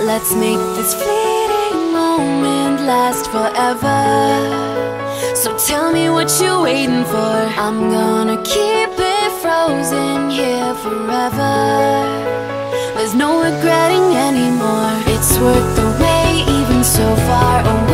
Let's make this fleeting moment last forever. So tell me what you're waiting for. I'm gonna keep it frozen here forever. There's no regretting anymore. It's worth the wait, even so far away.